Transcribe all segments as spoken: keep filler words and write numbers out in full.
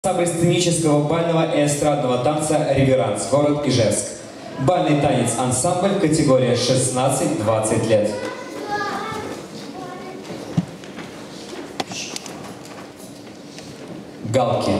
Ансамбль сценического бального и эстрадного танца «Реверанс», город Ижевск. Бальный танец ансамбль, категория шестнадцать-двадцать лет. Галки.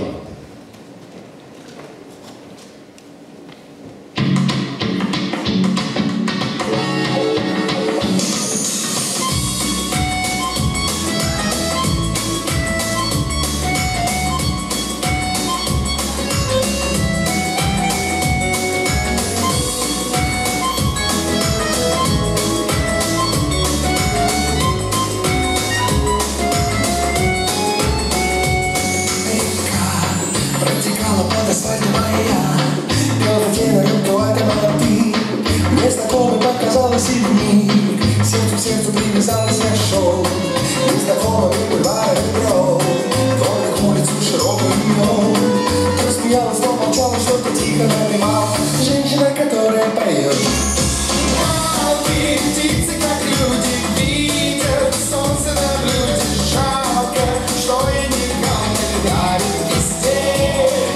Протекала под асфальтом моя, пела тень рукой, это была ты. Мне знакомый показалась и вмиг, сердцу к сердцу привязалась, я шел незнакомыми бульварами брел, вдоль улицу широкую вел. Кто смеялась, но молчала, что-то тихо напевала женщина, которая поет. А ты, птицы, как люди, видят солнце на блюде. Жалко, что я не галка дарит везде.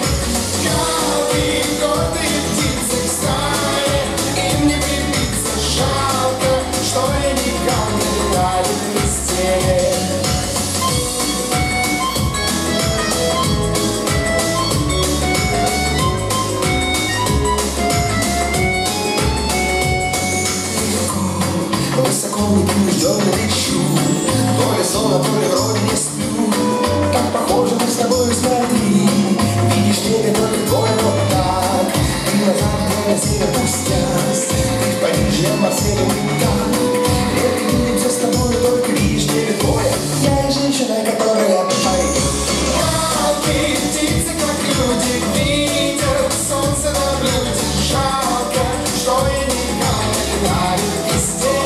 Высоко непринужденно лечу, то ли сон, а то ли вроде не сплю. Как похоже мы с тобой, смотри, видишь небо только твой вот так. Ты назад, где на север пустясь, ты в Париже, я в Марселе, мы так. Редко видимся с тобой, только видишь небо твое. Я и женщина, которая поет. А ты, птицы, как люди, видят солнце на блюде. Жалко, что я не галка дарит везде.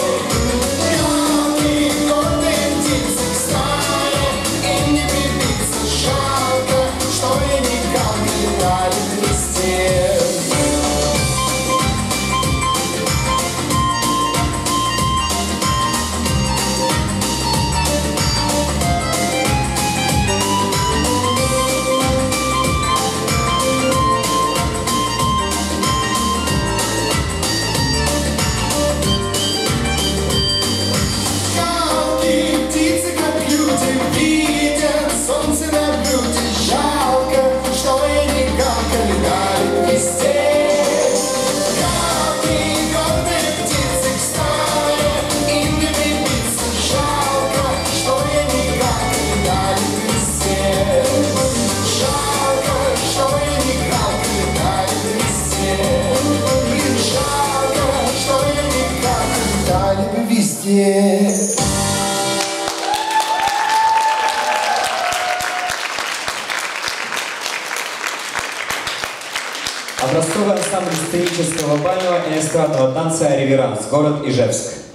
Везде. Образцовый ансамбль сценического бального и эстрадного танца «Реверанс», город Ижевск.